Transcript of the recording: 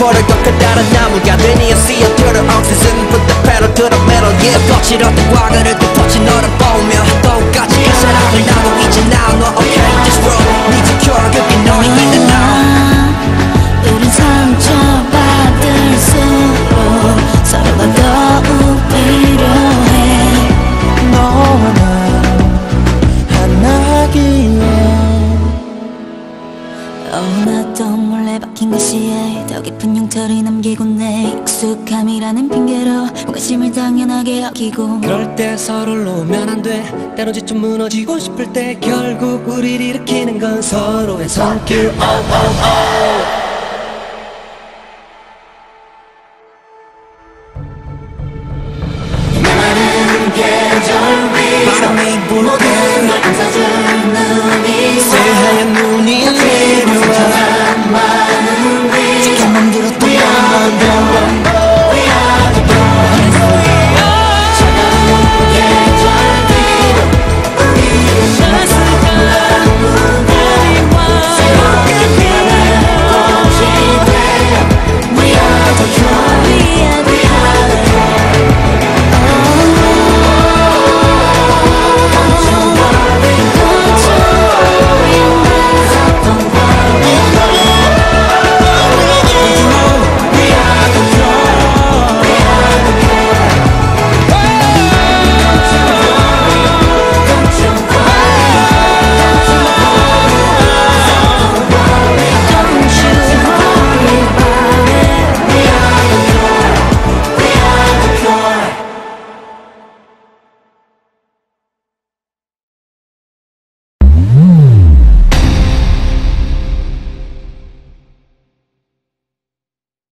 고를 더 커다란 나무가 되니 I see you through the oxygen put the pedal to the metal yeah 거칠었던 과거를 또 터치 너를 보며 똑같이 그 사랑을 나누고 있지 now 너 okay just roll need to cure 그게 너의 있는 now 우린 상처받을수록 서로가 더욱 필요해 너와 나 하나기에 나도 몰래 박힌 가시에 더 깊은 흉터를 남기고 내 익숙함이라는 핑계로 호기심을 당연하게 여기고 그럴 때 서로를 놓으면 안 돼 때론 지쳐 무너지고 싶을 때 결국 우리를 일으키는 건 서로의 손길 oh, oh, oh. 많은 계절 위 바람이 불고 널 감싸준 눈이 새하얀 눈이 내려와 많은 위 지켜 맘들었던 넌